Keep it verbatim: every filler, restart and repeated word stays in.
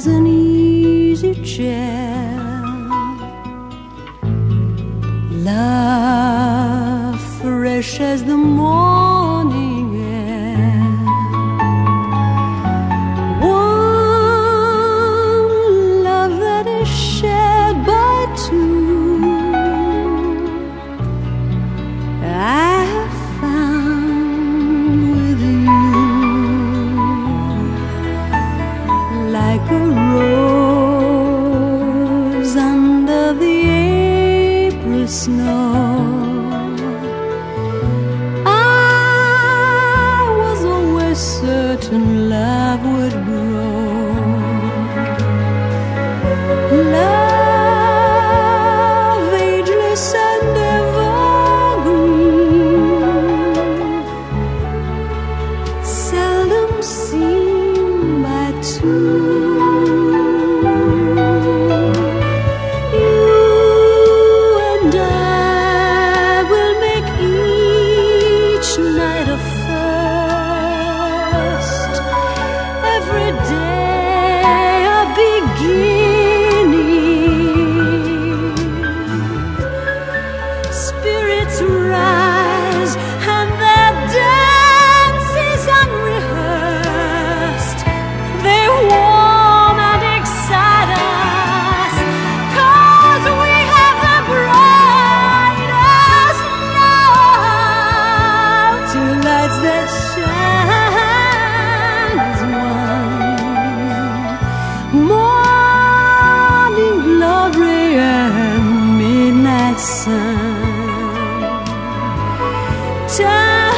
as an easy chair. Love fresh as the morning air. One love that is shared by two. I have found with you, like a rose under the April snow. I was always certain love would grow. Love, ageless and evergreen, seldom seen by two. Spirits rise and their dance is unrehearsed. They warm and excite us, 'cause we have the brightest love. Two lights that shine as one, morning glory and midnight sun. Time